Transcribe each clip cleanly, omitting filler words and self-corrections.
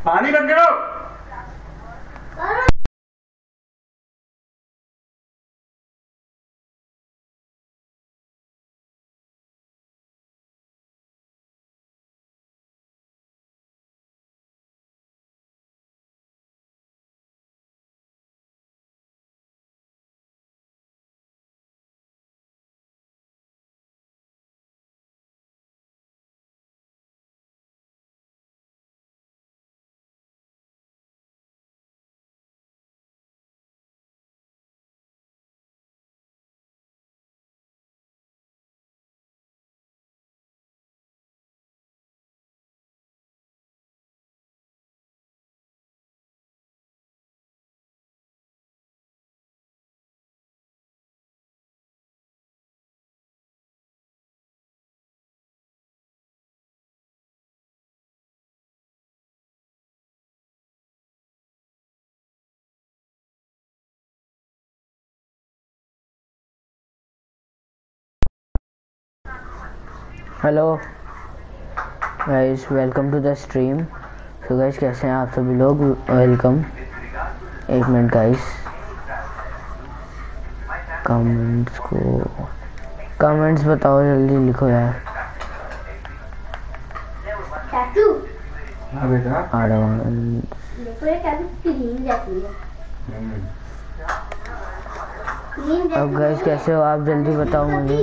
पानी बंद करो। Hello guys, welcome to the stream. So guys, कैसे हैं आप सभी लोग? वेलकम। एक मिनट गाइस, कमेंट्स बताओ, जल्दी लिखो यार। हाँ बेटा, अब गाइस कैसे हो आप? जल्दी बताओ मुझे।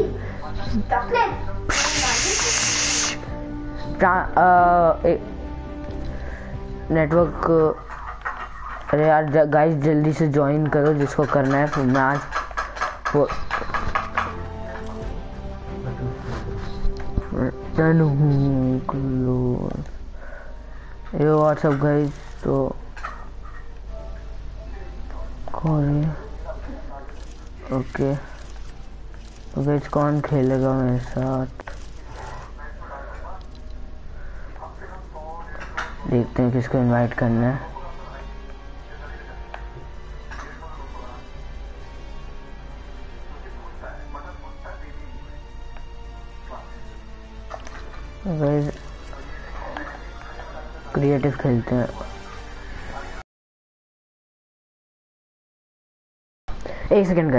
नेटवर्क, अरे यार गाइस जल्दी से ज्वाइन करो जिसको करना है। फिर मैं आज ये व्हाट्सअप गाइस, तो कौन है? ओके, तो गाइस कौन खेलेगा मेरे साथ? देखते हैं किसको इनवाइट करना है। गाइस क्रिएटिव खेलते हैं। एक सेकंड गाइस।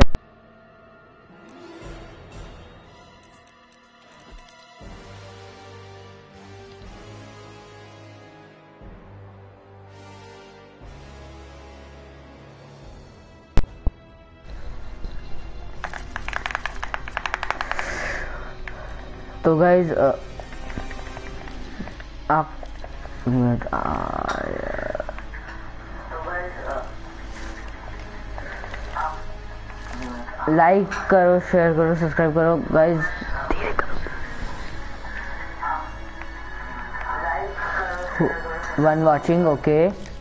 तो गाइज आप लाइक करो, शेयर करो, सब्सक्राइब करो गाइज, धीरे करो। 1 वाचिंग, ओके।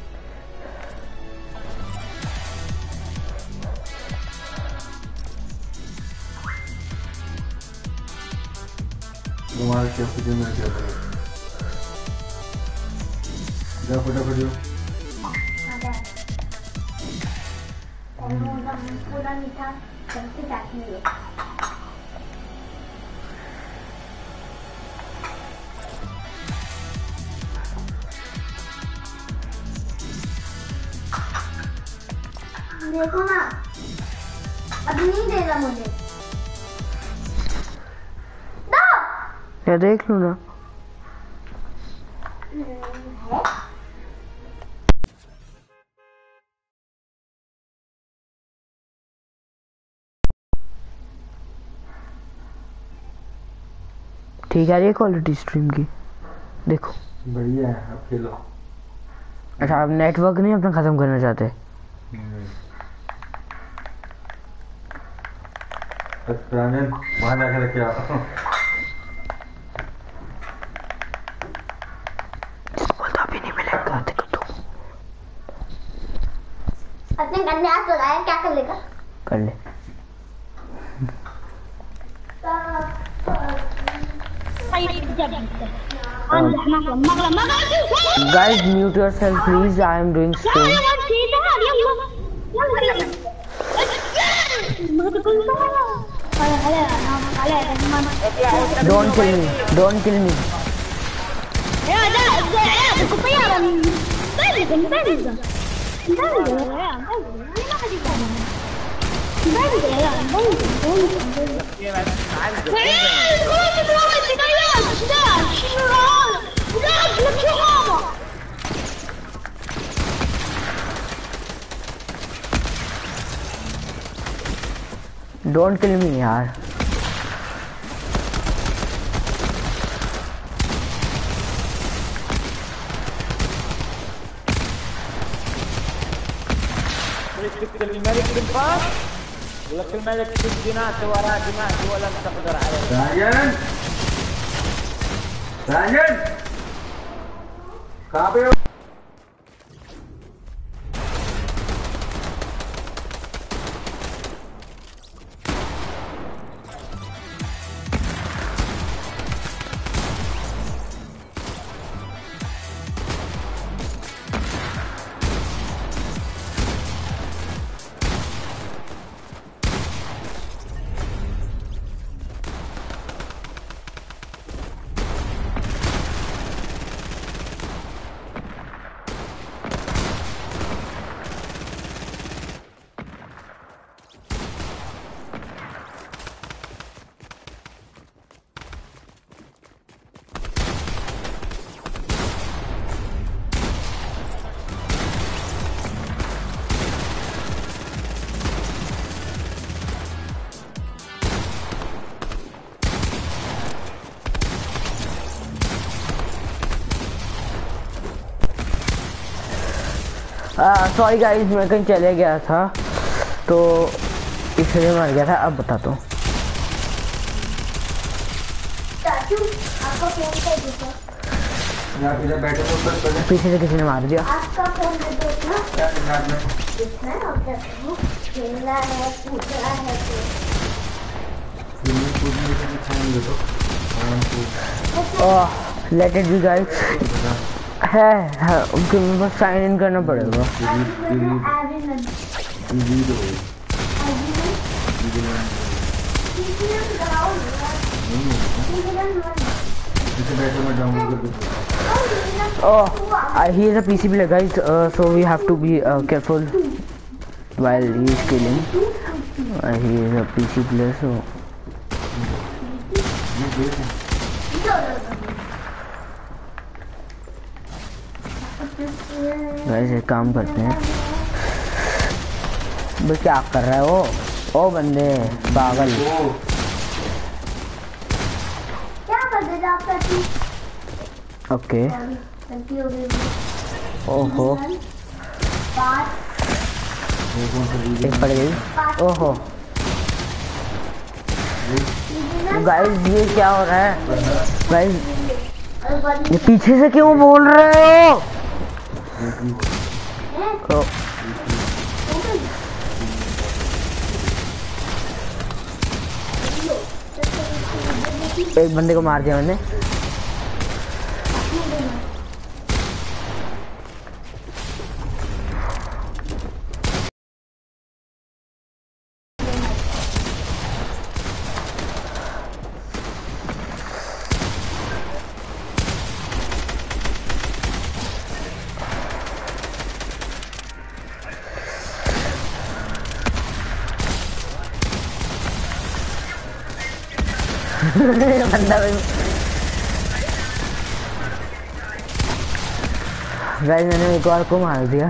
तुम्हारे क्या पूछे, मैं क्या करूँ? जा फटाफट जाओ। पूरा मीठा सबसे चाटनी है। देखो ना, अभी नहीं देगा मुझे। क्या देख लूँ ना? ठीक है, ये क्वालिटी स्ट्रीम की देखो, बढ़िया है। अब खेलो। अच्छा, आप नेटवर्क नहीं अपना खत्म करना चाहते? वहाँ जाकर रखे आओ। बोलता अभी नहीं मिलेगा, देखो तो अपने करने हाथ तो लाया, क्या कर लेगा? कर ले। Guys, mute yourself please. I am doing stream. Don't kill me. Don't kill me. Bellingham. Bellingham. Don't kill me यार. الملك بالباص ولك الملك بالجناح وراه جناح ولم تقدر عليه. राजन कहाँ पे हो? सॉरी गाइस, मैं कहीं चले गया था तो इसलिए मर गया था। अब बताता हूँ। पीछे से किसी ने मार दिया। आपका फोन दे दो ना। कितना खेलना है, पूछना है लेट इट बी गाइस। है उनके बस साइन इन करना पड़ेगा। He is a PC player guys, so we have to be careful while he is killing. He is a PC player, so guys एक काम करते हैं। बस क्या कर रहा है वो? ओ बंदे पागल। क्या कर दे आपका तू? ओके। ओहो एक पड़ गई। ओहो गाइस ये क्या हो रहा है? गाइस ये पीछे से क्यों बोल रहे हो? एक बंदे को मार दिया मैंने। बंदा गाइस मैंने एक और को मार दिया।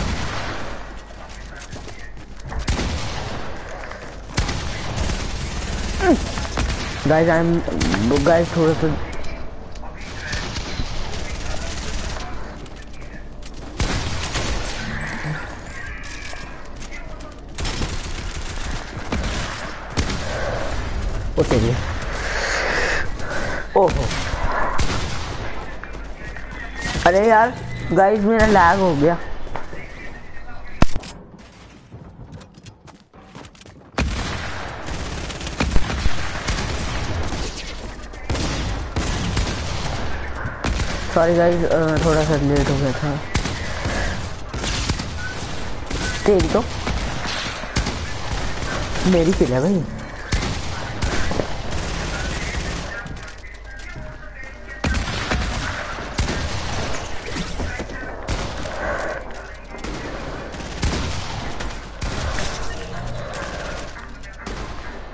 गाइस थोड़ा सा उठेगी। ओहो अरे यार गाइस मेरा लैग हो गया। सॉरी गाइस थोड़ा सा लेट हो गया था। तेरी तो मेरी किल है भाई।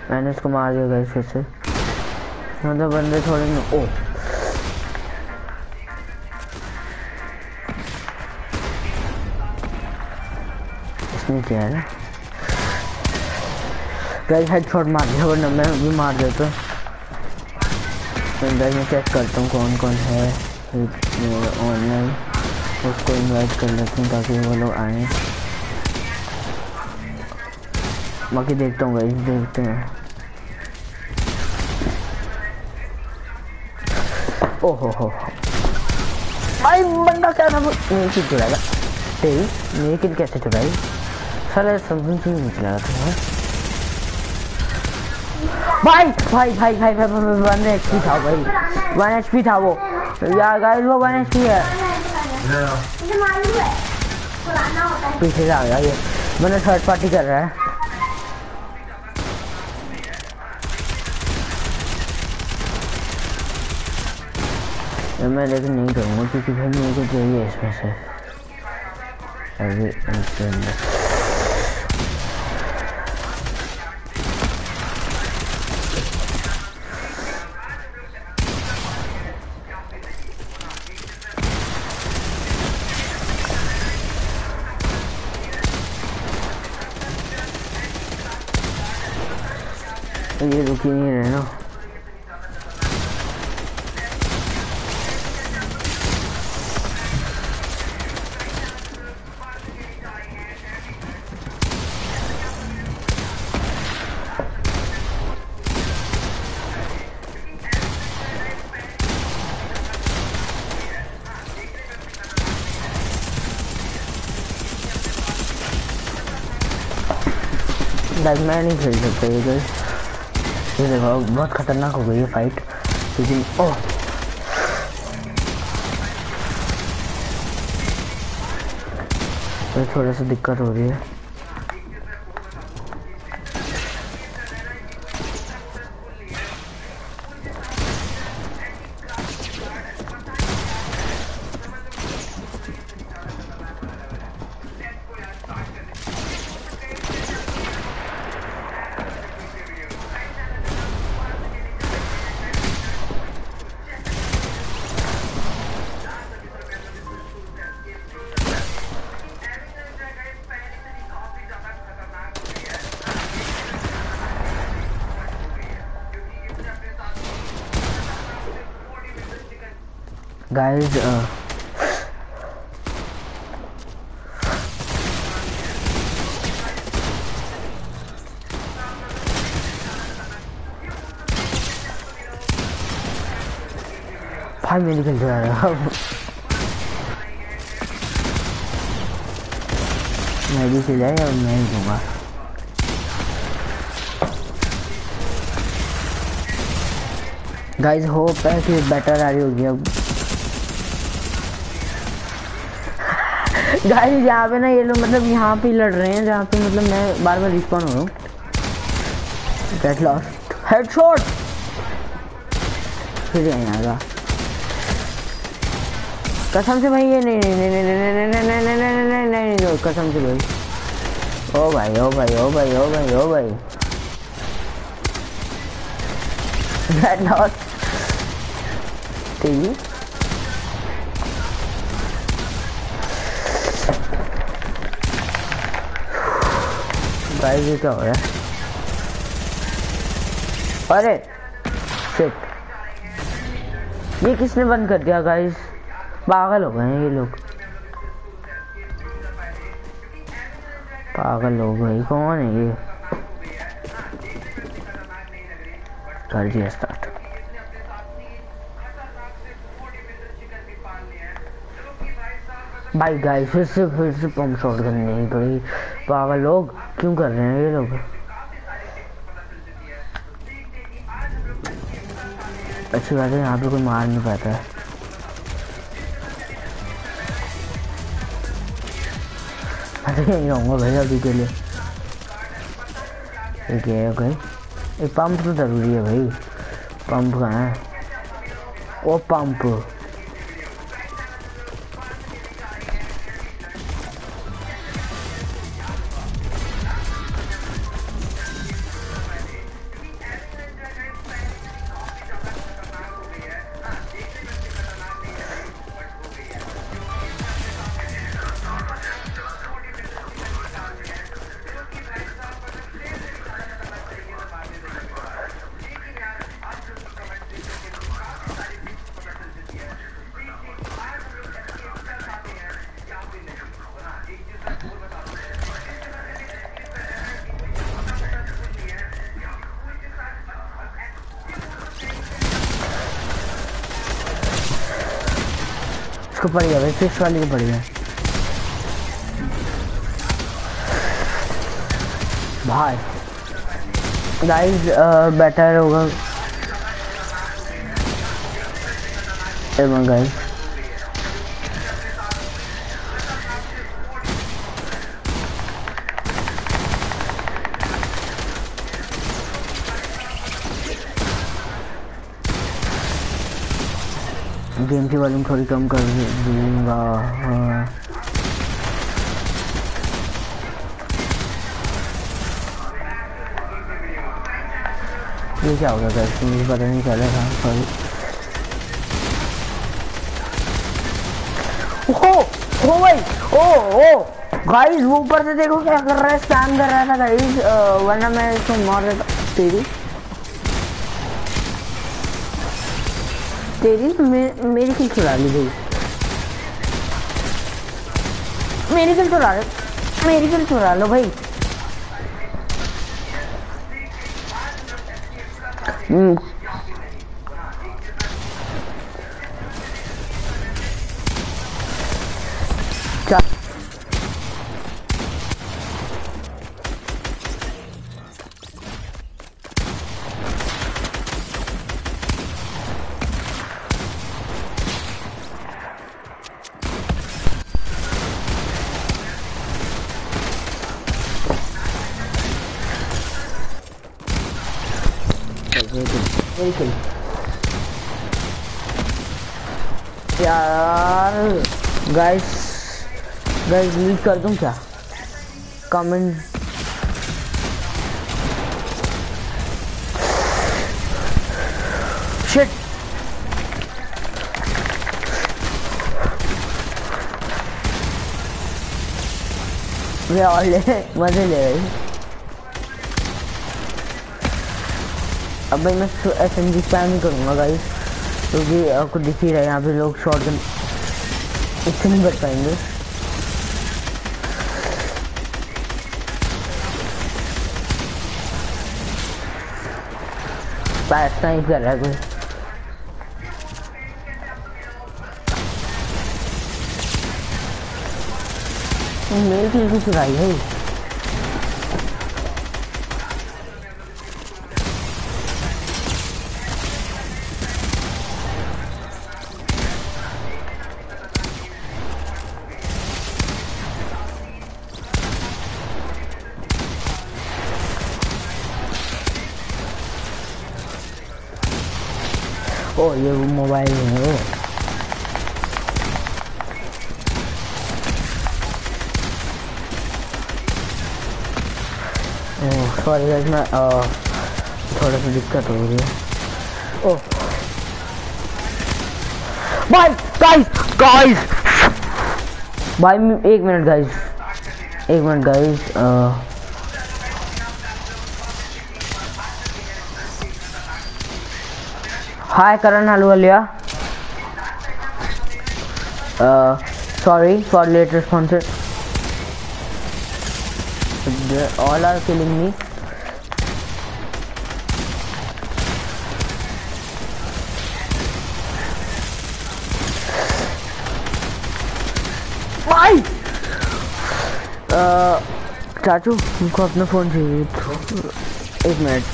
मैंने इसको मार दिया गाइस फिर से। मतलब बंदे थोड़े ओ इसने किया है ना गाइस, हेडशॉट मार दिया वरना मैं भी मार देता। गाइस मैं चेक करता हूँ कौन कौन है ऑनलाइन, उसको इनवाइट कर लेते हैं ताकि वो लोग आए। बाकी देखता हूँ गाइस, देखते हैं। ओहो हो भाई बंदा क्या था, मेरी किल चुराएगा तेरी, मेरी किल कैसे चुराई साले, समझ नहीं चला था। भाई भाई भाई भाई भाई 1 HP था भाई, 1 HP था वो यार गाइस, वो 1 HP है। मुझे मालूम है पुराना होता है। पीछे से आ गया ये, मैंने थर्ड पार्टी कर रहा है। मैं लेकिन नहीं करूँगा क्योंकि भाई मेरे को चाहिए इसमें से अभी इसके अंदर। ये रुकी नहीं रहे ना। गाइस मैं नहीं खेल सकता ये गाइस, ये देखो बहुत खतरनाक हो गई है फाइट लेकिन ओह तो थोड़ा सा दिक्कत हो रही है। गाइस भाई मैं निकल जा रहा हूँ, मैं भी चला और मैं ही दूंगा। गाइस होप है कि बेटर आ रही होगी अब। गाइस यहाँ पे ना ये लोग मतलब यहाँ पे लड़ रहे हैं जहाँ पे मतलब मैं बार बार रिस्पॉन हो रहा हूँ। गेट लॉस्ट, हेडशॉट फिर यहाँ का कसम से भाई, ये नहीं नहीं नहीं नहीं नहीं नहीं नहीं नहीं नहीं नहीं नहीं कसम से भाई। ओ भाई ओ भाई ओ भाई ओ भाई ओ भाई गेट लॉस्ट ठीक। गाइस ये क्या हो रहा है, अरे शिट ये किसने बंद कर दिया गाइस, पागल हो गए हैं ये लोग, पागल हो गए। कौन है ये, कर दिया स्टार्ट। भाई गाइस फिर से पंप शॉट करनी पड़ी, पागल लोग क्यों कर रहे हैं ये लोग। अच्छी बात है यहाँ पे कोई मार नहीं पाता है। यहीं रहूँगा भाई अभी के लिए। ठीक है ओके, एक पंप तो जरूरी है भाई, पंप कहाँ है, वो पंप उसको पड़ गया भाई, फिश वाली को पड़ गया भाई। गाइस बेटर होगा गाइस। गेम की वॉल्यूम थोड़ी कम कर दूंगा। ये क्या हो गया मुझे पता नहीं चला था, सॉरी। ओ भाई, ओ गाइस वो ऊपर से देखो क्या कर रहा है, स्कैम कर रहा था गाइस, वरना मैं इसको मार देता। तेरी मेरी किल चुरा ली भाई, मेरी किल चुरा लो भाई। यार गाइस लीक कर दूं क्या कमेंट? शिट मजे ले रही। अब भाई मैं SMG स्पैम नहीं करूँगा गाइस, क्योंकि आपको दिख ही रहा है यहाँ पे लोग शॉटगन इससे नहीं बच पाएंगे। पैसा ही कर रहा है कोई। मेरी किल की चुराई है। ओ ये वो मोबाइल है वो। ओह सॉरी गाइस, मैं थोड़ा सा दिक्कत हो रही है। ओह भाई गाइस भाई एक minute guys hi Karan Halwalia, sorry for late response. They all are killing me. भाई चाचू उनको अपना फोन चाहिए, एक मिनट।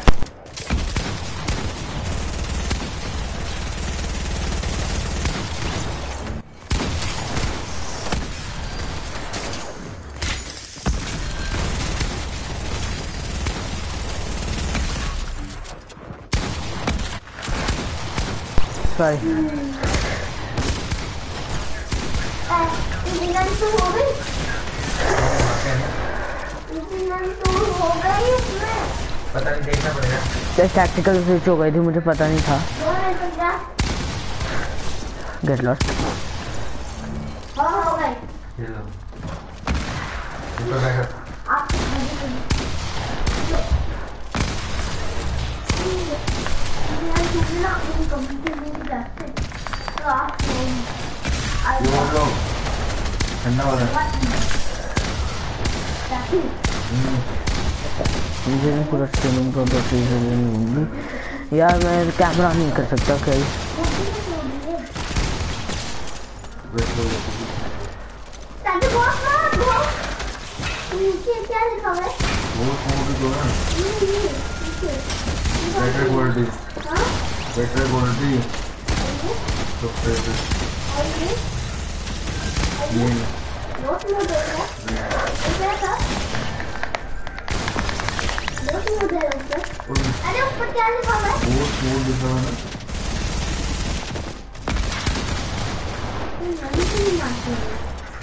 Sorry. पता नहीं, देखना पड़ेगा। टैक्टिकल स्विच हो गई थी, मुझे पता नहीं था। Get lost. ठंडा हो रहा है। मुझे नहीं पूरा स्ट्रीमिंग को यार, मैं कैमरा नहीं कर सकता कहीं। ताकि बहुत नीचे क्या लिखा हुआ है? नीचे बेटर क्वालिटी, हाँ बेटर क्वालिटी तो और ये ये बहुत मोड है क्या था? बहुत मोड है ऊपर। अरे ऊपर क्या लिखा हुआ है? बहुत मोड लिखा हुआ है। नहीं मानती हूँ।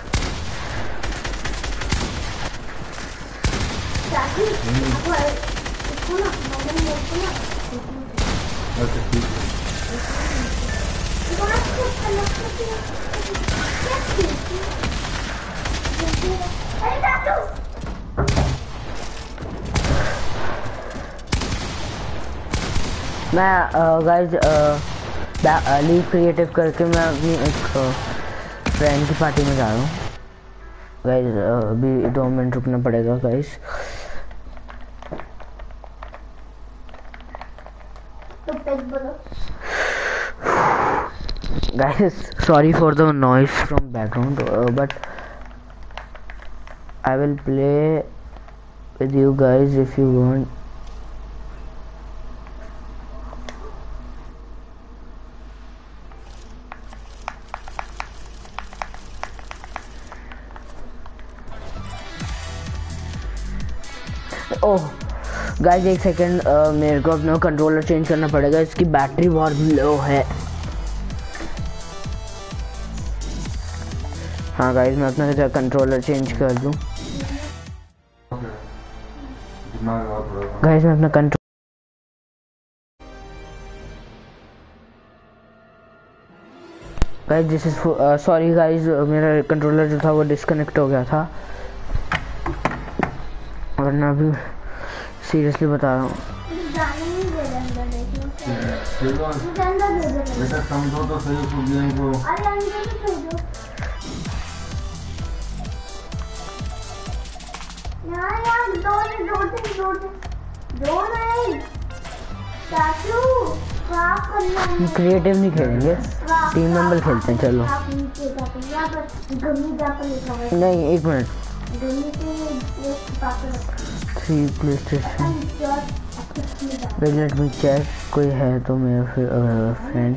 ताकि इसको ना मोबाइल में इसको ना अच्छा ठीक है। इसको ना कुछ अलग अरे दादू मैं गाइज लीव क्रिएटिव करके मैं अपनी एक फ्रेंड की पार्टी में जा रहा हूँ गाइज। अभी 2 मिनट रुकना पड़ेगा गाइज। तो पेट बोलो Guys, sorry for the noise from background, but I will play with you guys if you want. Oh guys एक सेकेंड, मेरे को अपना कंट्रोलर चेंज करना पड़ेगा, इसकी बैटरी बहुत लो है। हाँ गाइस मैं अपना कंट्रोलर चेंज कर दूं। गाइस मैं अपना control guys this is sorry guys, मेरा कंट्रोलर जो था वो डिस्कनेक्ट हो गया था, वरना अभी सीरियसली बता रहा हूँ। बेटा समझो तो सही उस गेम को। क्रिएटिव नहीं खेलेंगे, टीम मेंबर खेलते हैं। चलो नहीं, 1 मिनट। 3 PlayStation, let me check कोई है तो मेरा फ्रेंड।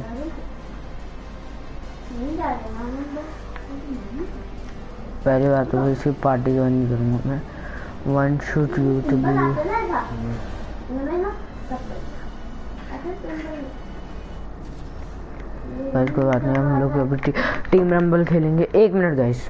पहली बात तो इसकी पार्टी ज्वाइन नहीं करूँगा मैं। One shoot you to be guys, कोई बात नहीं, हम लोग अभी टीम रंबल खेलेंगे। 1 मिनट गाइस।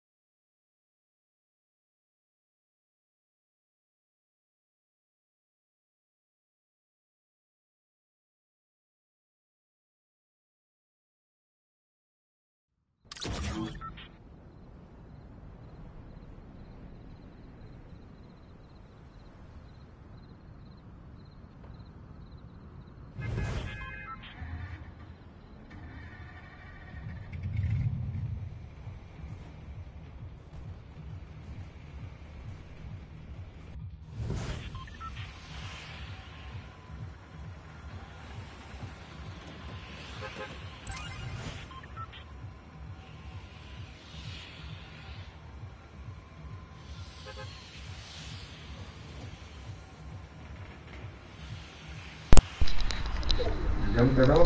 जंप करो।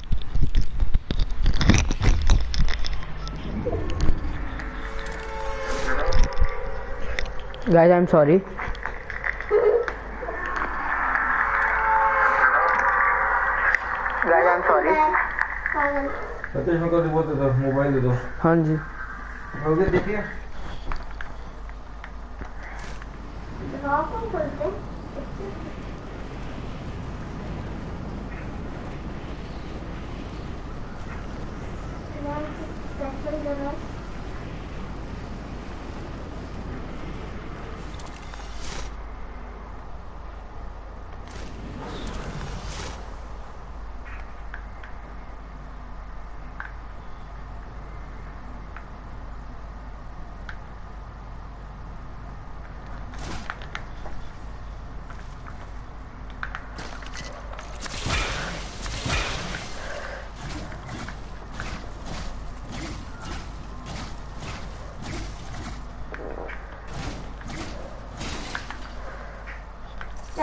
Guys I am sorry. Guys I am sorry. Satish को रिमोट दे दो, मोबाइल दे दो। हाँ जी हो गया, देखिए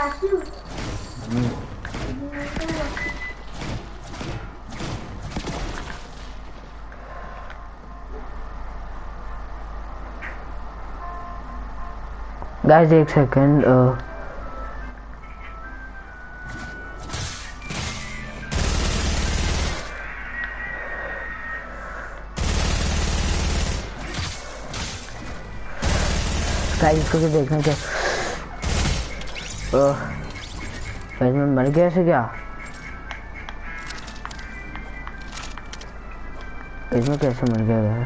चाचू गाइस एक सेकंड गाइस इसको क्या देखना क्या गाइस मैं मर गया ऐसे क्या इसमें कैसे मर गया यार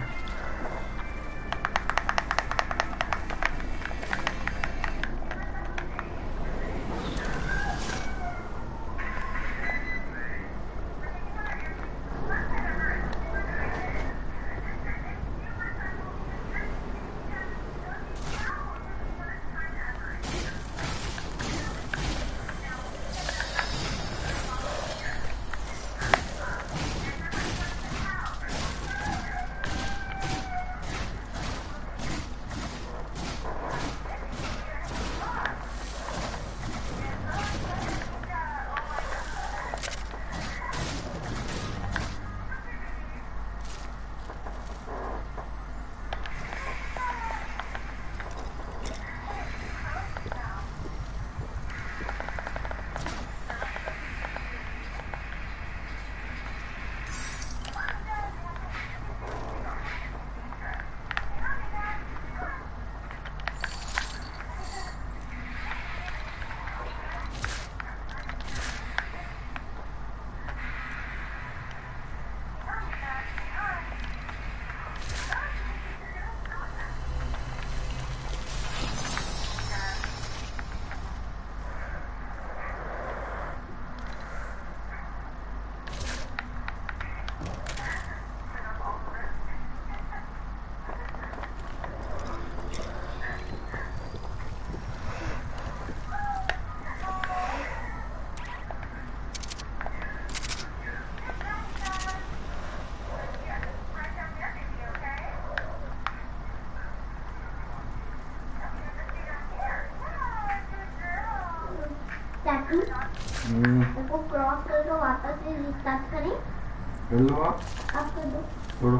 चाचू इसको क्रॉस करके वापस से रिस्टार्ट करें कर लो आप कर दो छोड़ो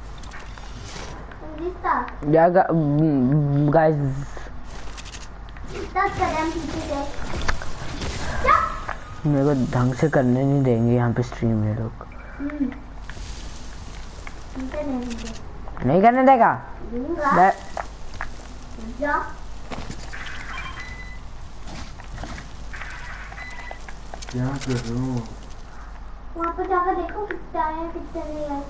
रिस्टार्ट या गाइस रिस्टार्ट करें हम पीछे गए मेरे को ढंग से करने नहीं देंगे यहाँ पे स्ट्रीम ये लोग नहीं करने देगा दूंगा जा क्या कर रहे हो वहाँ पर जाकर देखो कितना है कितना नहीं है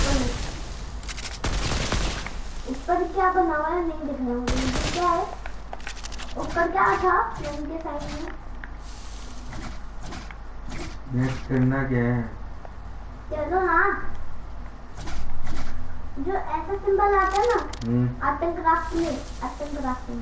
ऊपर क्या बना हुआ है नहीं दिख रहा मुझे क्या है ऊपर क्या था उनके साइड में नेक्स्ट करना क्या है चलो ना जो ऐसा सिंबल आता है ना आतंकराष्ट्र में आतंकराष्ट्र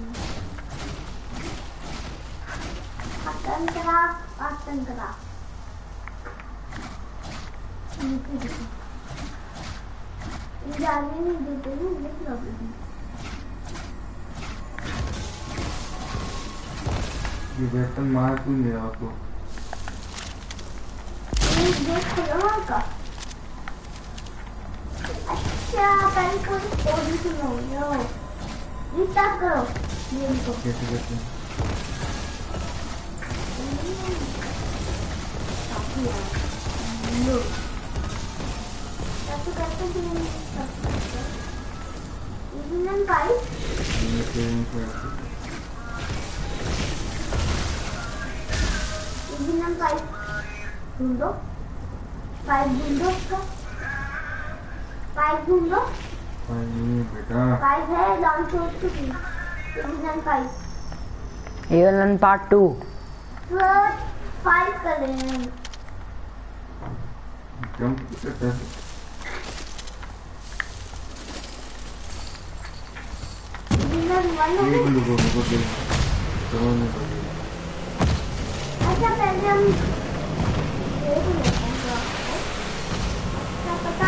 जाने नहीं देते हैं ये प्रॉब्लम ये वेस्टर्न मार क्यों नहीं रहा आपको देख लो का अच्छा पहले कोई पोजीशन हो लो रिस्टार्ट करो गेम को कैसे करते हैं लो ऐसे करते हैं इवन फाइव इवन फाइव ढूंढो फाइव ढूंढो उसका फाइव ढूंढो बेटा फाइव है लॉन्च हो चुकी even five even part 2 five कर रहे हैं जंप करता है एक लोगों को दे समझ में पड़ेगा अच्छा पहले हम देख लेते हैं क्या पता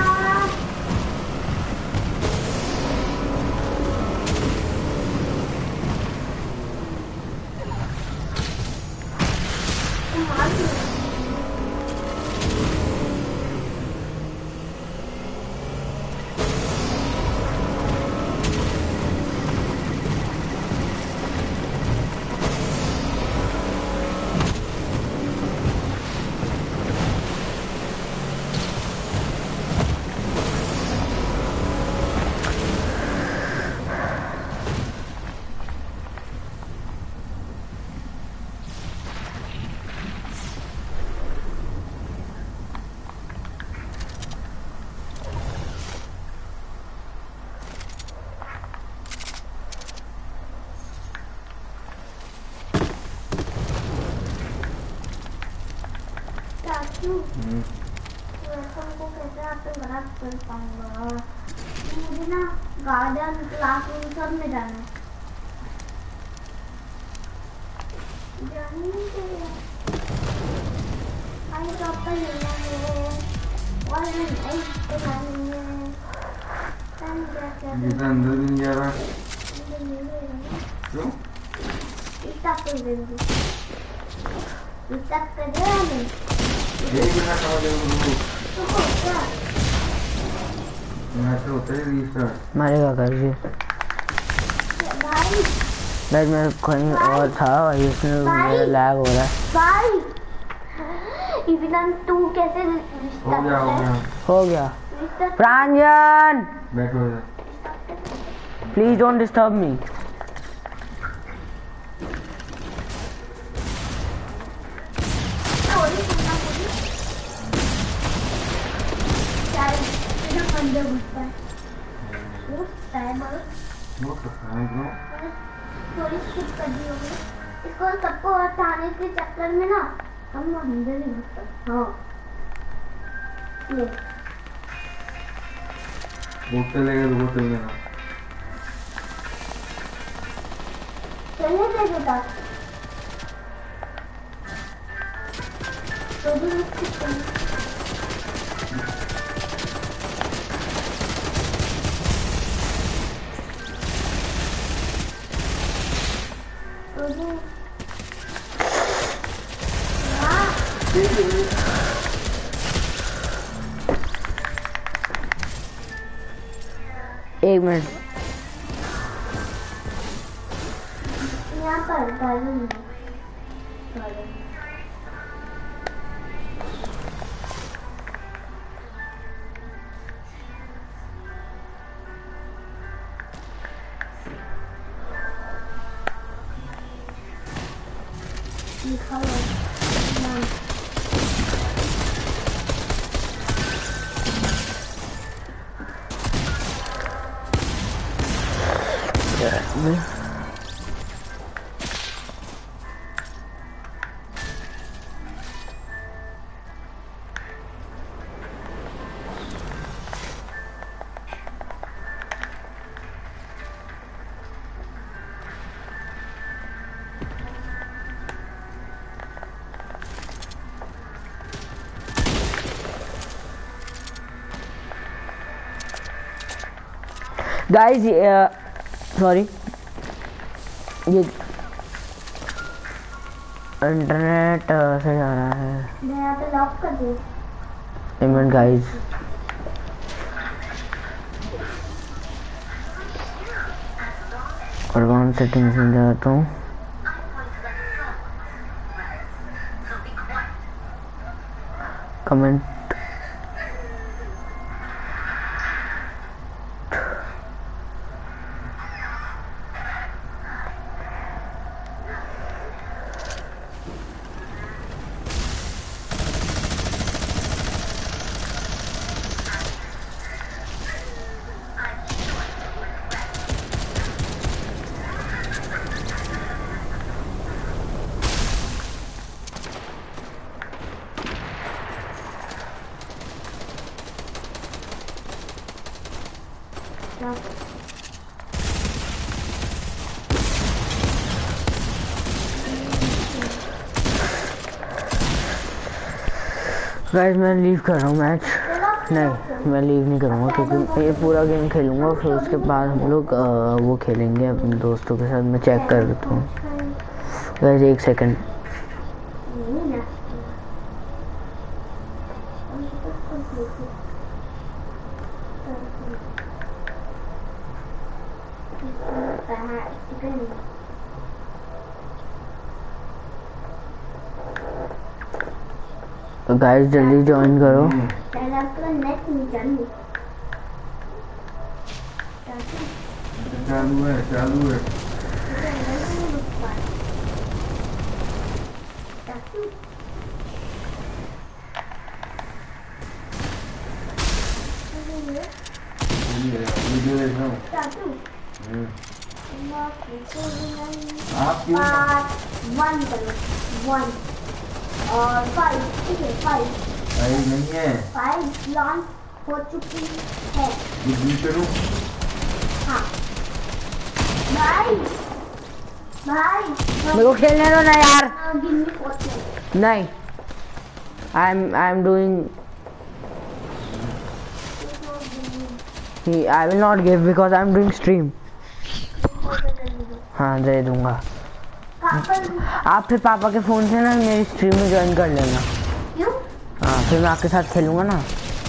तो ऐसा हमको कैसे आपसे गलत कर पाऊंगा? मुझे ना गार्डन क्लासरूम सब में जाना है। जाने नहीं चाहिए। आई टॉप पर लेना है और मैं नहीं बनानी है। टाइम क्या ये तो अंदर भी नहीं जा रहा। क्यों? इतना कर देंगे। इतना कर देंगे। एक बिना समझ लो। तो क्या? मैं तो होता है रीस्टार्ट। मारेगा कर जी। भाई गाइस मैं कहीं और था और इसमें मेरा लैग हो रहा है। भाई इवन तू कैसे हो गया हो गया। हो गया। रिश्ता प्रांजन बैठो इधर। Please don't disturb me. थोड़ी सुनना मुझे क्या है मेरा अंदर घुसता है वो टाइमर वो सकता है ब्रो। थोड़ी स्किप कर दी होगी इसको सबको हटाने के चक्कर में ना हम अंदर ही घुसते हाँ ये बोतल लेगा तो बोतल लेना। चलने दे बेटा तो भी स्किप कर एक मिनट। यहाँ पर गार्डन है गार्डन लिखा हुआ है नाम गाइस सॉरी ये इंटरनेट से जा रहा है। मैं यहाँ पे लॉक कर दूँ एक मिनट गाइस। एडवांस सेटिंग्स में जाता हूँ। कमेंट गाइस मैं लीव कर रहा हूँ मैच। नहीं मैं लीव नहीं करूँगा क्योंकि ये पूरा गेम खेलूँगा फिर उसके बाद हम लोग वो खेलेंगे अपने दोस्तों के साथ। मैं चेक कर लेता हूँ गाइस एक सेकंड। तो गाइस जल्दी ज्वाइन करो। पहले आपका नेट नहीं चालू चालू है चालू है। वीडियो देख रहा हूँ। आप क्यों 1 करो 1 और 5 ठीक है 5 भाई नहीं है। फाइल लॉन्च हो चुकी है। डिलीट करूं? हाँ भाई भाई मेरे को खेलने दो ना यार। गिन्नी पोते नहीं, I am doing, I will not give because I am doing stream. हाँ दे दूंगा। आप फिर पापा के फोन से ना मेरी स्ट्रीम में ज्वाइन कर लेना। क्यों? हाँ फिर मैं आपके साथ खेलूंगा ना।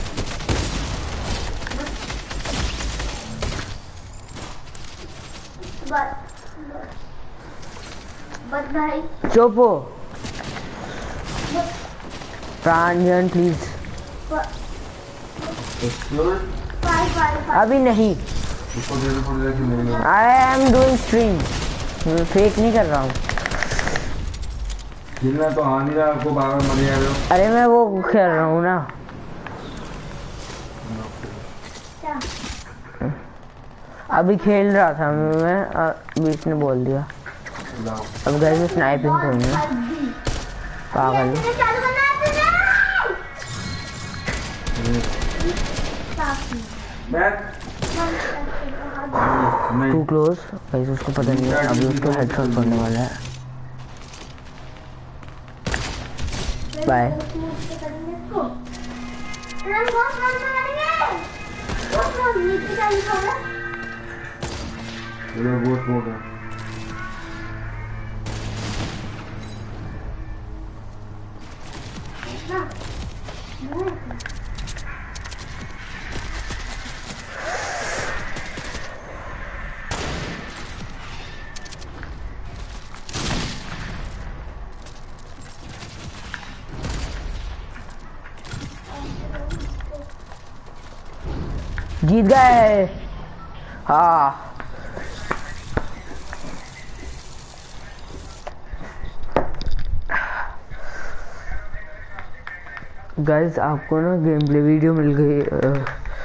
बट भाई चुप हो प्रांजन प्लीज। एक्सप्लोर अभी नहीं, इसको दे दो थोड़ी देर खेलेंगे। I am doing stream, fake नहीं कर रहा हूँ। खेलना तो आ नहीं रहा आपको, बार बार मरे जा रहे हो। अरे मैं वो खेल रहा हूँ ना। अभी खेल रहा था मैं, बीच ने बोल दिया। लाओ। अब गाइस मैं स्नाइपिंग करूँगा। पागल बैक नहीं। To close. गाइस उसको पता नहीं है, अभी उसको हेडशॉट पड़ने वाला है। बाय। ये बहुत मोड़ है। जीत गए। हाँ गाइस आपको ना गेम प्ले वीडियो मिल गई।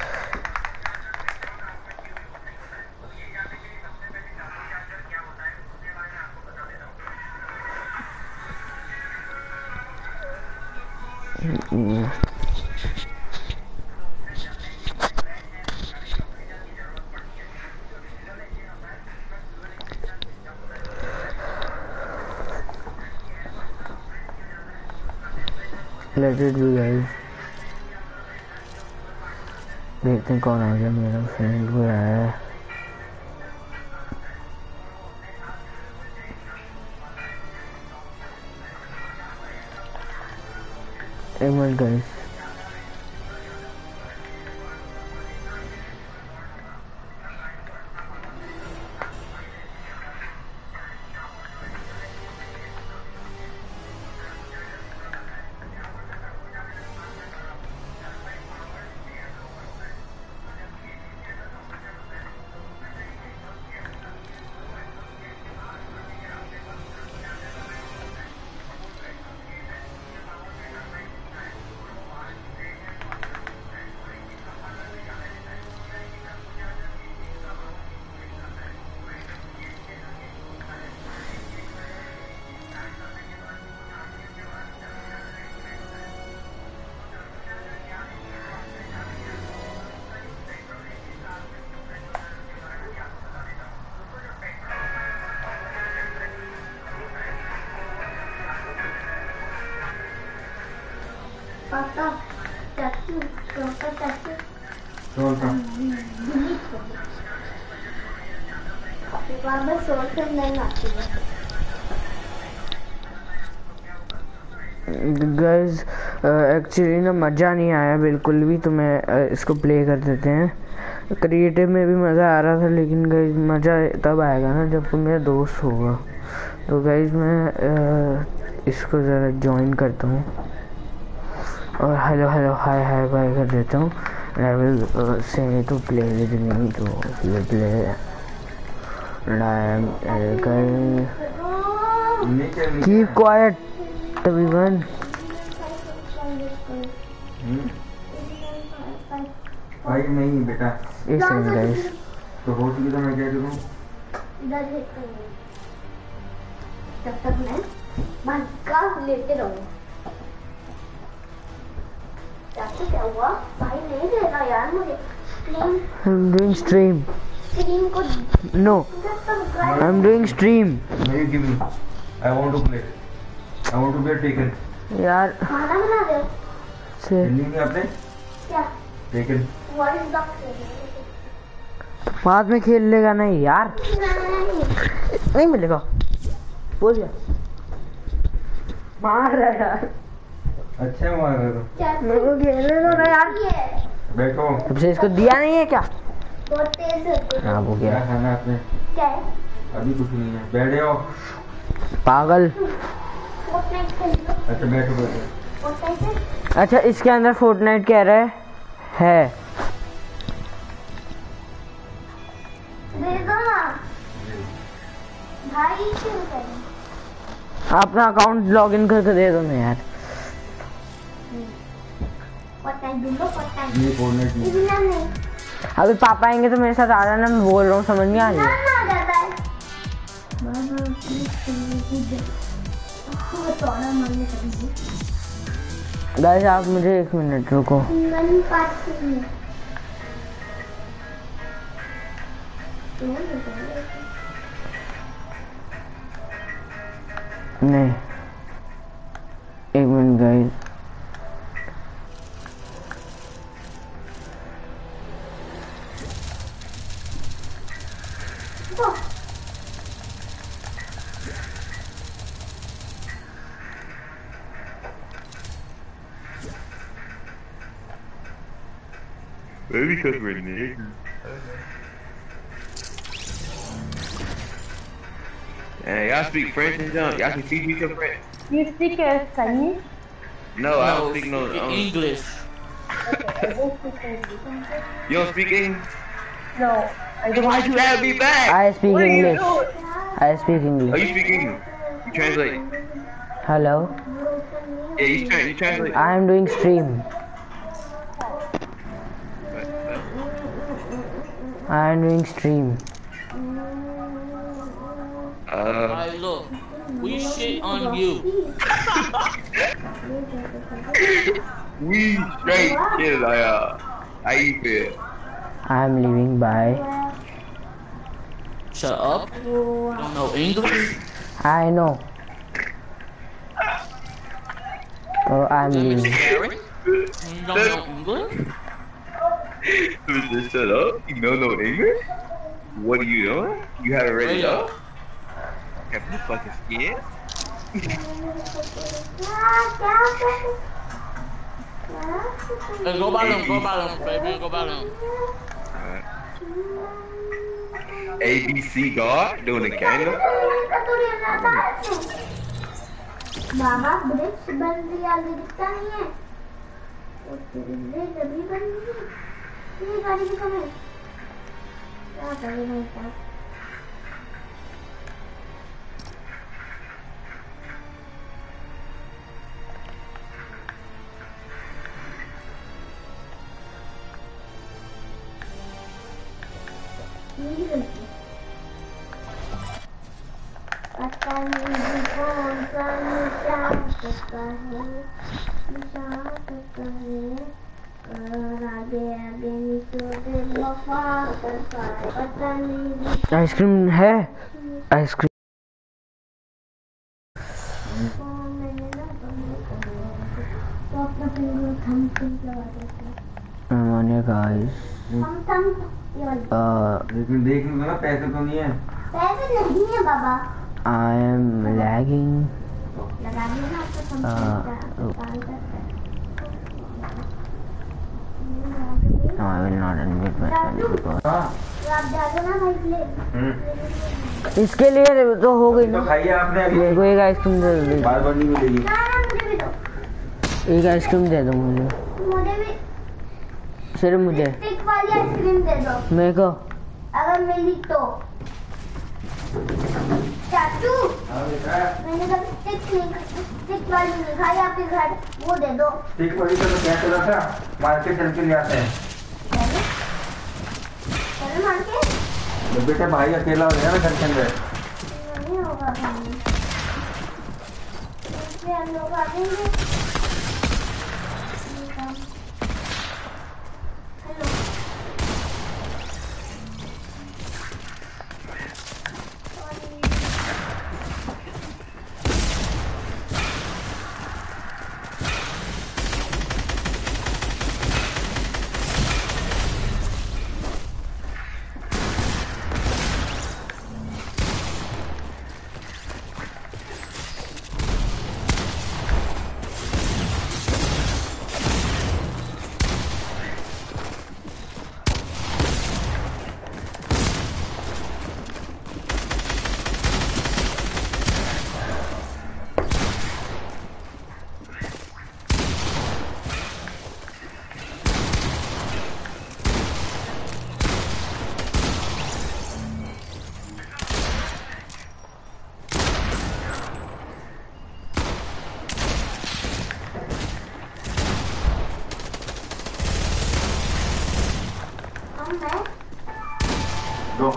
Let it be guys. देखते हैं कौन आ गया। मेरा फ्रेंड कोई आया है। एक मिनट गाइस। पापा चाचू पापा चाचू कौन सा? पापा शोर से नहीं आती है। गाइस एक्चुअली ना मज़ा नहीं आया बिल्कुल भी, तो मैं इसको प्ले कर देते हैं। क्रिएटिव में भी मज़ा आ रहा था, लेकिन गाइस मज़ा तब आएगा ना जब मेरा दोस्त होगा। तो गाइस मैं इसको ज़रा ज्वाइन करता हूँ और hello hello hi hi bye कर देता हूँ। I will say to play with me, तो प्ले कीप क्वाइट एवरीवन। भाई नहीं बेटा, एक सेकंड गाइस। तो हो चुकी तो मैं क्या करूँ? जब तक मैं मन का लेते रहूँ। चाचू क्या हुआ? भाई नहीं देगा यार मुझे screen. I'm doing stream. Screen को No, subscribe. I'm doing stream. नहीं give me. I want to play. I want to get taken. यार खाना बना दे। से हिंदी में आपने क्या? taken. What is the बाद में खेल लेगा नहीं यार, नहीं। नहीं मिलेगा। बोल गया मार रहा है यार, अच्छा मार रहे हो। मेरे को खेलने दो ना यार। ये बैठो। तब से इसको दिया नहीं है क्या? बहुत तेज होते हैं। हाँ वो क्या गया खाना आपने? क्या है? अभी कुछ नहीं है। बैठ जाओ। पागल। फोर्टनाइट खेल लो। अच्छा बैठो बैठो। फोर्टनाइट खेल। अच्छा इसके अंदर फोर्टनाइट कह रहे है। दे दो ना भाई, क्यों करें? अपना अकाउंट लॉगिन करके दे दो ना यार। फोर्टनाइट दे दो, फोर्टनाइट। नहीं फोर्टनाइट नहीं। इतना नहीं। अभी पापा आएंगे तो मेरे साथ आ जाना, मैं बोल रहा हूँ, समझ नहीं आ ना रही? ना जाता है। बाबा प्लीज कूद। वो तोड़ा मारने करेंगे। गाइस आप मुझे 1 मिनट रुको। नहीं पाती नहीं। नहीं 1 minute guys. Maybe because we're niggers. Hey, y'all speak French and junk? Y'all can teach me some French? You speak Chinese? No, I don't speak no. English. I don't speak English. You don't speak English? No, I don't. Why'd you have me back? I speak What are you English. doing? I speak Oh, English. you speak English. You translate. Hello, Yeah, you translate. I am doing stream. I am doing stream. Hey, look, we shit on you. We straight kidding, how you feel? I am leaving. Bye. Shut up. You don't know English? I know. Oh, I'm Then leaving. Mr. Gary? You don't know English? Just shut up. You don't know English? What are you doing? You haven't read it up? Have you fucking scared? Hey, go bottom, baby, go bottom. ABC God doing the kingdom? बाबा bridge बन रही है, दिखता नहीं है। वो bridge अभी बन रही है। ये गाड़ी की कमी है। क्या करेगा इसका? पता नहीं कौन सा निशान करता है, निशान करता है, और आगे आगे निचोड़े वफा करता है, पता नहीं आइसक्रीम है? आइसक्रीम मैंने ना तो अपना फिंगर थम लगा देते हैं। मानिए गाइस। थम ये वाली। लेकिन देख लो ना, पैसे तो नहीं है। पैसे नहीं है बाबा। I am lagging. लगा दिया ना आपको No, I will not unmute myself because आप जाओ ना भाई प्ले। इसके लिए तो हो गई तो ना। खाइए आपने अभी। मेरे को एक आइसक्रीम दे दो। बार बार नहीं मिलेगी। ना ना मुझे भी दो। एक आइसक्रीम दे दो मुझे, मुझे भी सिर्फ मुझे। स्टिक वाली आइसक्रीम दे दो मेरे को अगर मिली तो। चाचू मैंने कभी स्टिक वाली नहीं खाई आपके घर, वो दे दो। स्टिक वाली तो क्या चला था, मार्केट चल के ले आते हैं। चलो मार के तो बेटा भाई अकेला हो गया ना घर के अंदर। नहीं होगा भाई, इसलिए हम लोग आ जाएंगे। लो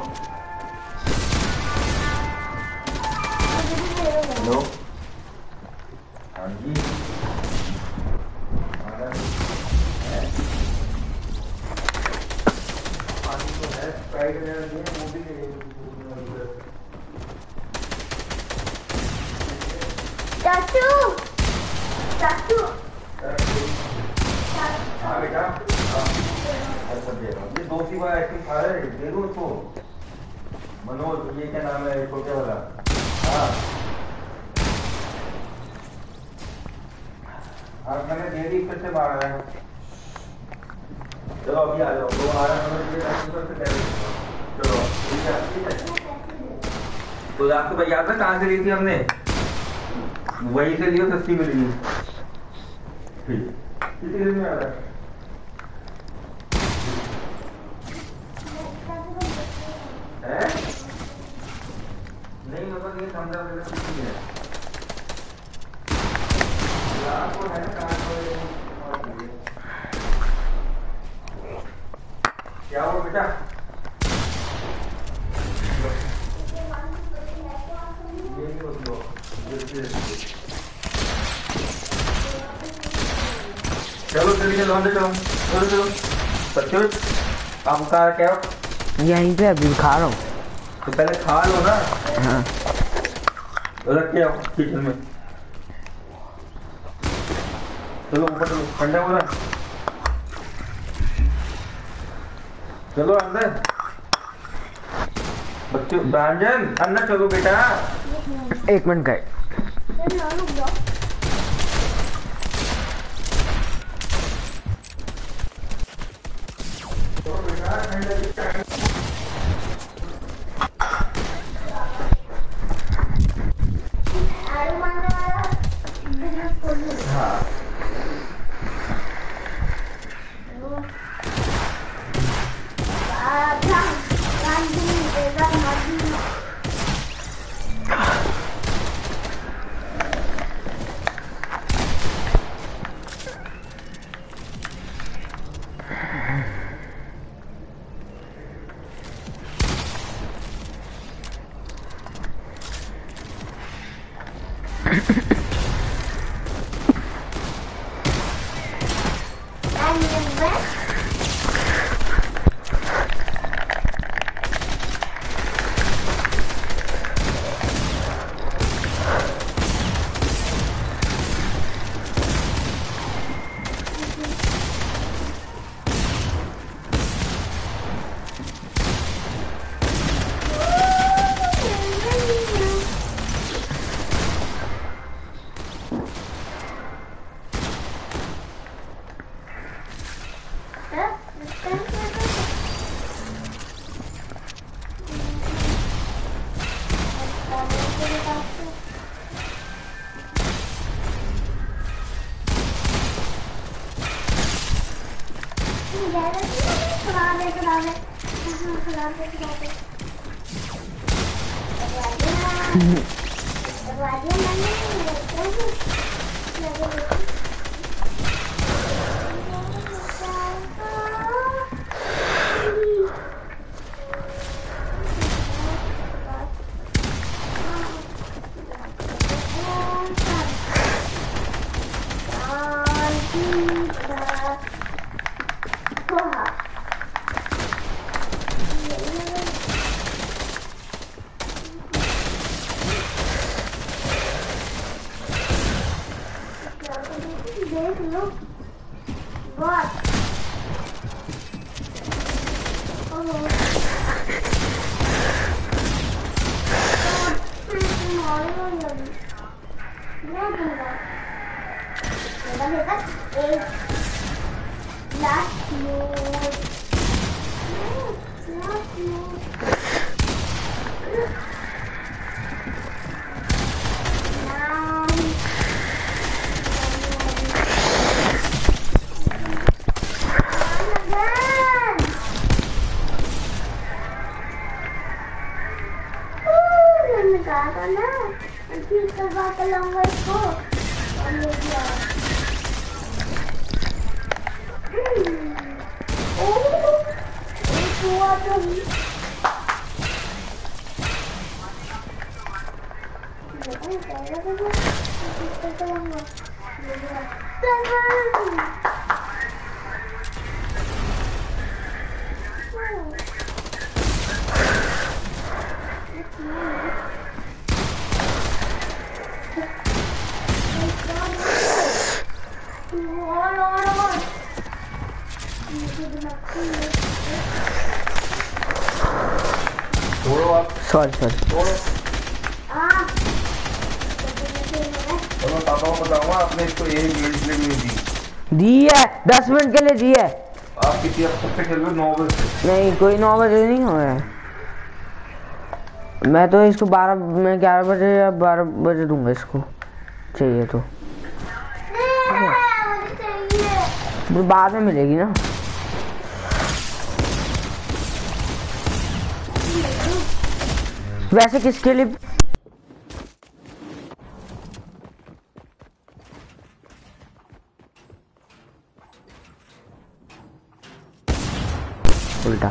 लो हाँ जी पानी तो है स्प्राइट वगैरह दिए वो भी ले चाचू चाचू हाँ बेटा अच्छा दे रहा हूँ ये दोस्ती वाला आइसक्रीम खा रहे दे दो उसको मनोज ये क्या नाम है छोटे वाला हाँ आज मैंने दे दी फिर से मार रहा है चलो अभी आ जाओ तो आ रहा है चलो ठीक है तो आपको भाई याद है कहाँ से ली थी हमने वहीं से लियो सस्ती मिलेगी ठीक किसी दिन में आ रहा है नहीं मतलब ये 15 रुपये की है आपको है ना क्या हो बेटा चलो जल्दी चलो अंदर चलो चलो चलो बच्चों आप खा क्या हो यहीं पे अभी खा रहा हूँ तो पहले खा लो ना हाँ रख के आओ किचन में चलो ऊपर चलो ठंडा हो रहा चलो अंदर बच्चों ब्रांजन अंदर चलो बेटा 1 मिनट का छोड़ो आप, सॉरी छोड़ो। और मैं पापा को बताऊंगा आपने इसको यही गेम प्ले नहीं दी है 10 मिनट के लिए दी है। आप किसी अब तक से खेल रहे हो 9 बजे से। नहीं कोई 9 बजे नहीं हो रहा है। मैं तो इसको 11 बजे या 12 बजे दूंगा इसको, चाहिए तो बाद में मिलेगी ना। वैसे किसके लिए उल्टा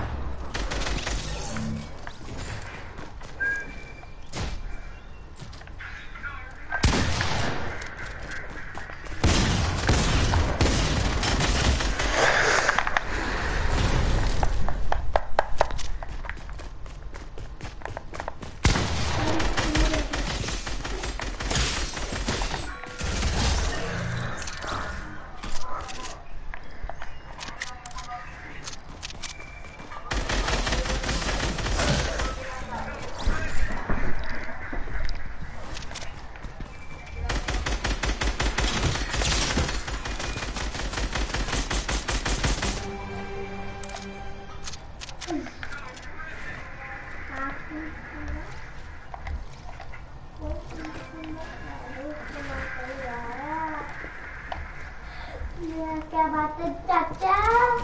क्या बात है चाचा?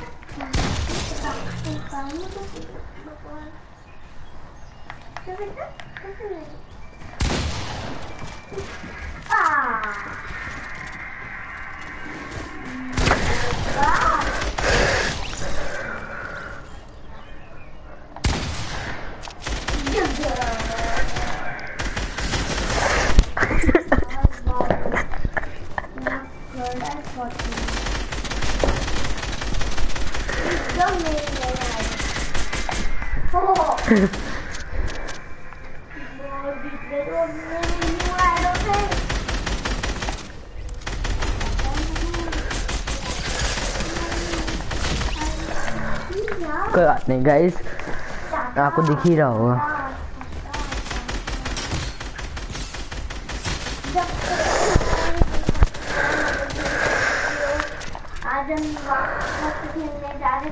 कोई बात नहीं गाइस, आपको दिख ही रहा होगा। आज हम खेलने जा रहे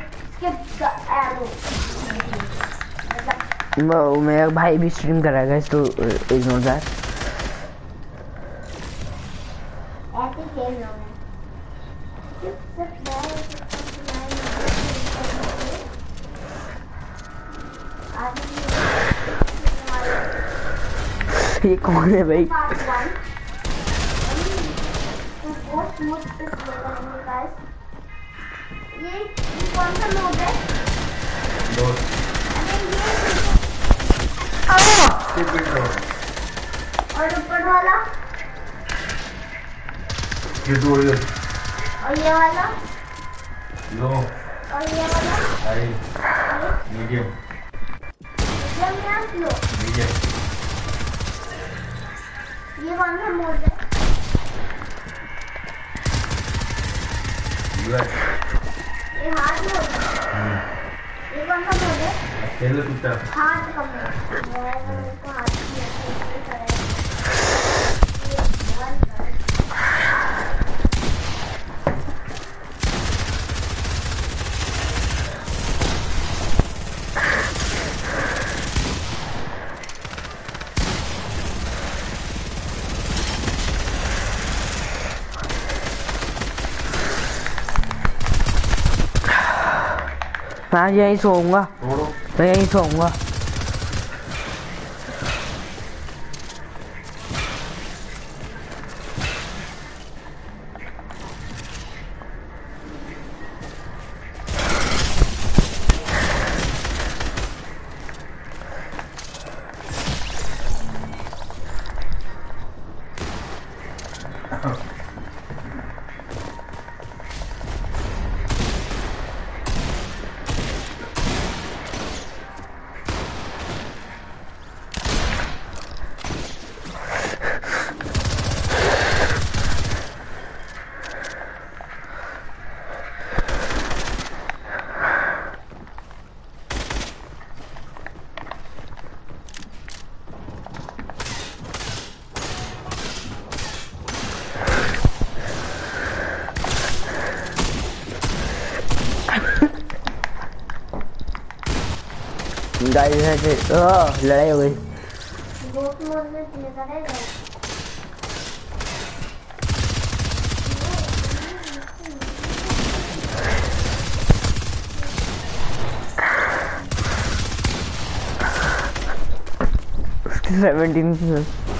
मेरा भाई भी स्ट्रीम कराएगा गाइस, तो इग्नोर दैट। ऐसे खेल रहा हूं ये कौन है भाई? ये कौन सा मोड है? और ऊपर वाला? ये दो ये। और ये वाला? लो। और ये वाला? हाई। मीडियम। मीडियम या स्लो? मीडियम। ये कौन सा मोड है? ये हार्ड मोड है। ये कौन सा मोड है? खेल सकता। हार्ड का मोड। मैं तो हार्ड नहीं करेगा। मैं यहीं सोऊंगा, मैं यहीं सोऊंगा। गाइस लड़ाई हो गई। दोस्त मोड में प्ले करेगा। उसकी 17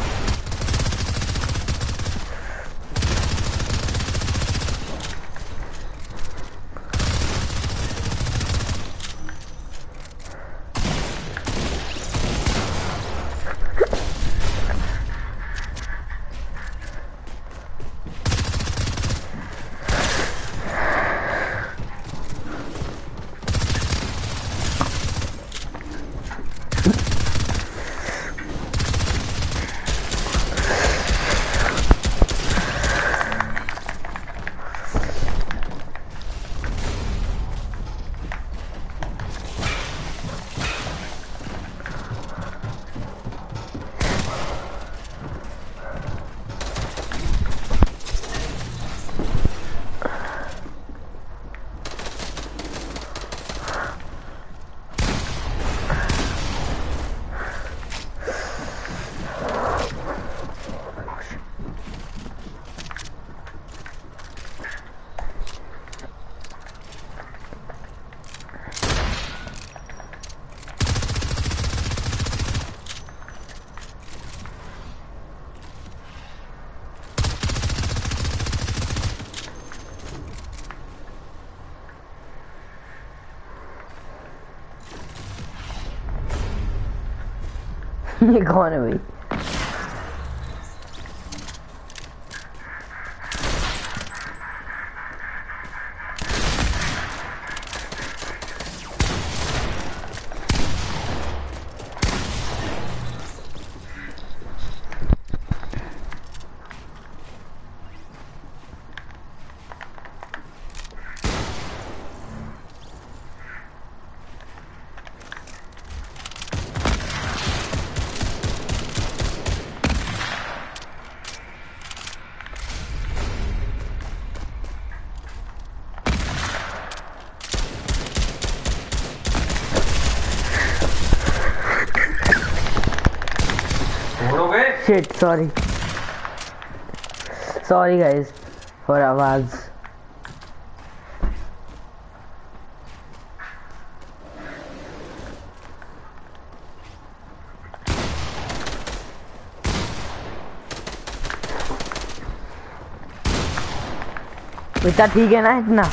ये कौन है भाई? Shit, sorry guys for आवाज। इतना ठीक है ना? इतना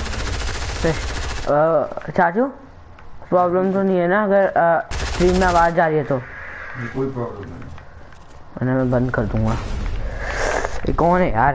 चाचू प्रॉब्लम तो नहीं है ना अगर स्ट्रीम में आवाज जा रही है तो? कोई प्रॉब्लम नहीं। मैं बंद कर दूंगा। ये कौन है यार?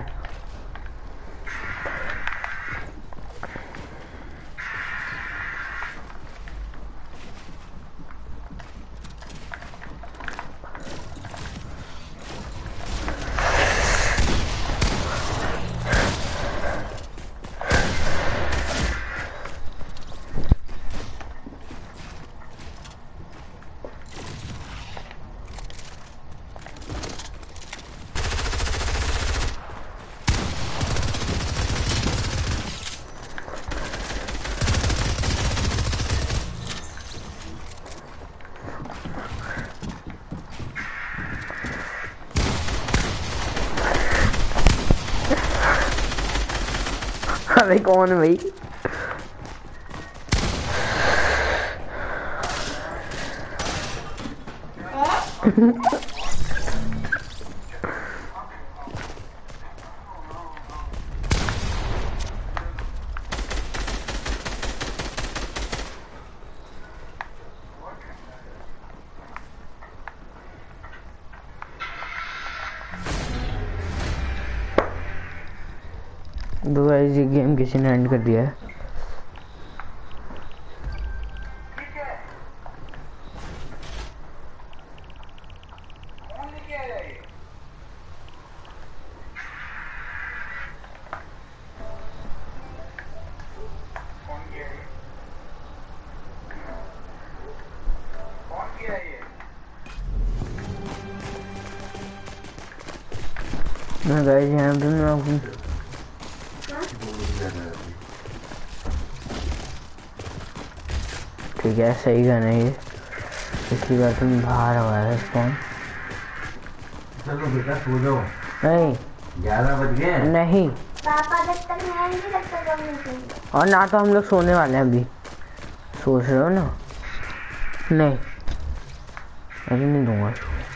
अरे कौन है भाई? तो गाइस ये गेम किसी ने एंड कर दिया है। गाइस यहाँ पे मैं आपको ठीक है, सही गाना है ये। पिछली बार तुम बाहर हुआ है स्पॉन। चलो बेटा सो जाओ। नहीं 11 बज गए। नहीं, पापा जब तक आएंगे तब तक हम नहीं सोएंगे। और ना तो हम लोग सोने वाले हैं अभी, सोच रहे हो ना? नहीं अभी नहीं दूंगा।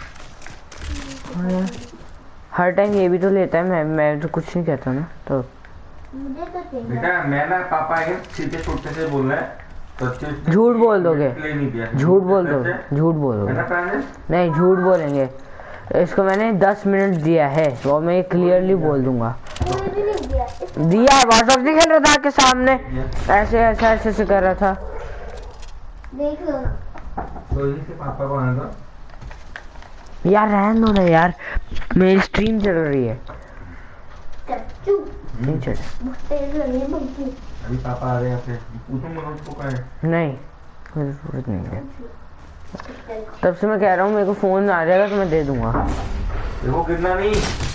हर टाइम ये भी तो लेता है, मैं तो कुछ नहीं कहता ना। तो मुझे तो चाहिए। बेटा मैं ना पापा आएंगे सीधे छोटे से बोल रहा है तो झूठ बोल दोगे, झूठ बोल दोगे, झूठ बोल है दोगे। ना प्रांजल? नहीं झूठ बोलेंगे। इसको मैंने 10 मिनट दिया है वो मैं क्लियरली बोल दूंगा। कोई भी नहीं दिया। दिया है, व्हाट्सएप नहीं खेल रहा था आपके सामने, ऐसे ऐसे ऐसे से कर रहा था। देख लो ना। तो यही से पापा को आना था। यार रहने दो ना यार, मेरी स्ट्रीम चल रही है। चच्चू नहीं चल, बहुत तेज हो रही है बंकी। अभी पापा आ रहे हैं फिर पूछो मनोज को कहाँ है। नहीं कोई जरूरत नहीं है। तब से मैं कह रहा हूँ मेरे को फोन आ जाएगा तो मैं दे दूंगा। देखो गिरना नहीं।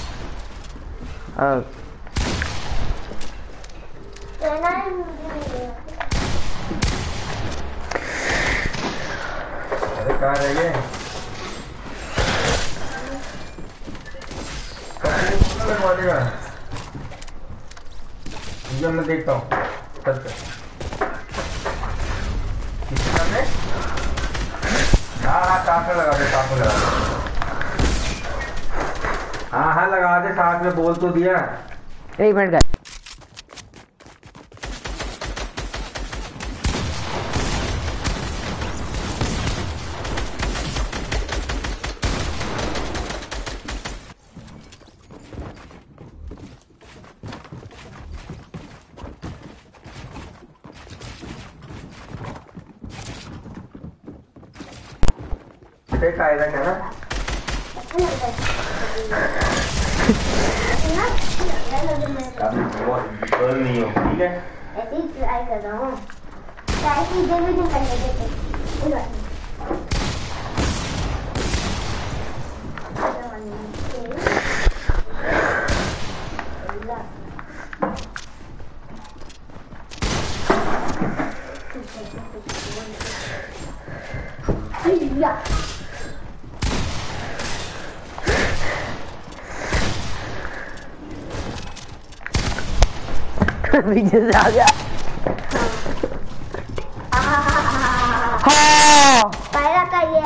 कहना है मुझे नहीं देगा। अरे कहाँ रह गए? लगवा देगा। जब मैं देखता हूँ चल चल। किसी का में? हाँ साथ में लगा दे, साथ में लगा दे। हाँ लगा दे साथ में, बोल तो दिया। 1 मिनट का फायदा क्या ना? अच्छा लगता है। ना अच्छा लग रहा है मैं कभी बहुत बर्न नहीं हो, ठीक है? ऐसे ही ट्राई कर रहा हूँ। ऐसे ही जल्दी जल्दी करने देते। कोई बात नहीं। Yeah. पीछे से आ गया। पहला का ये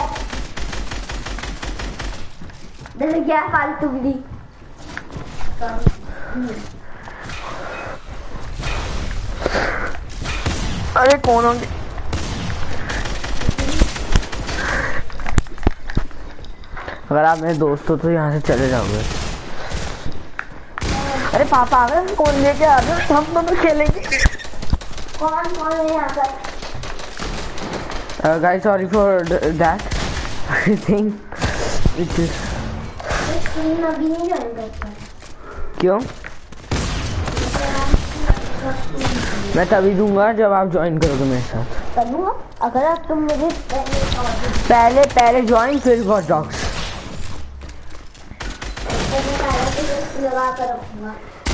डर गया फालतू बिल्ली। अरे कौन होंगे? अगर आप मेरे दोस्त हो तो यहाँ से चले जाओगे। अरे पापा आ गए, कौन लेके आ रहे हो? हम दोनों खेलेंगे। कौन कौन है यहाँ पर? Guys, sorry for that. I think it is. Stream अभी नहीं ज्वाइन करता। क्यों? मैं तभी दूंगा जब आप ज्वाइन करोगे मेरे साथ। करूँगा अगर आप तुम मुझे पहले ज्वाइन फिर वॉच डॉग्स। लगा कर रखूँगा।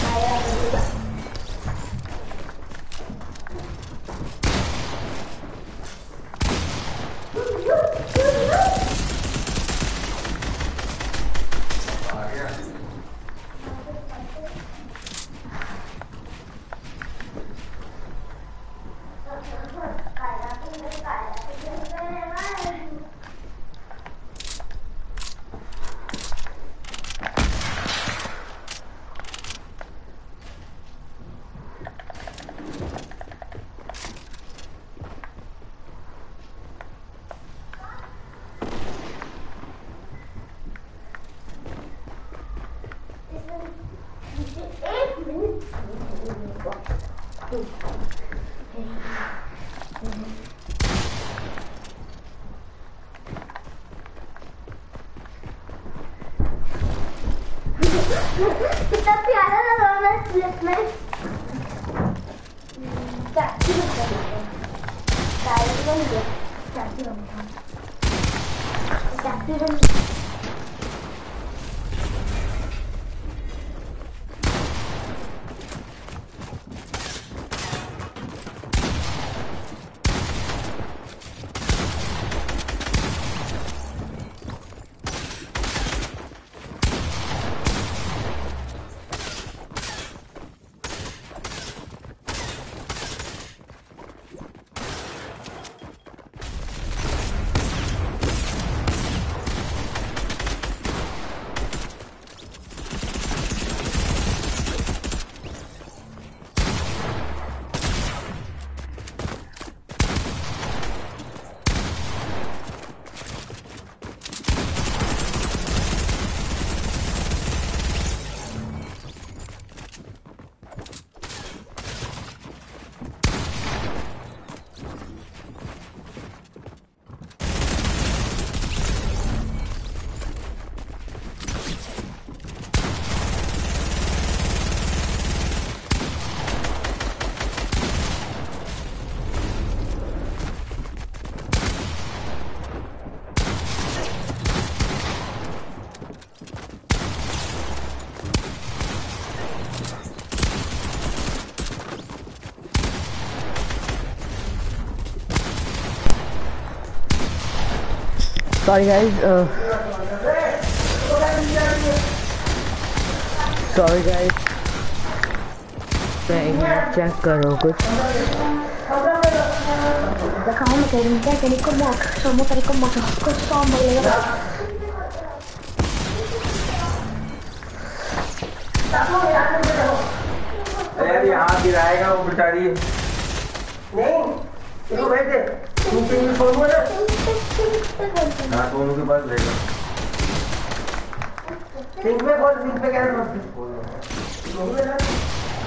कितना प्यारा लग रहा है स्लिप में। चाची बनता है। चाची बन गया। चाची बनता है। चाची बन गया। Sorry guys, मैं चेक कर रहा हूँ कुछ. Dejamos que tener como somos tal como que somos अरे यहाँ गिराएगा वो बेचारी. नहीं इसको भेज दे. तू पिन फोन में ना. हाँ दोनों के पास रहेगा. पिन पे बोल पिन पे क्या है?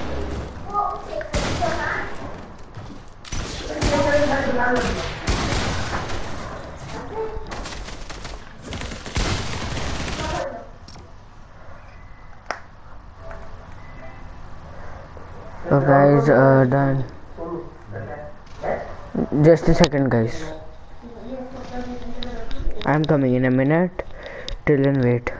So guys, done. Just a second guys. I'm coming in a minute. Till then wait.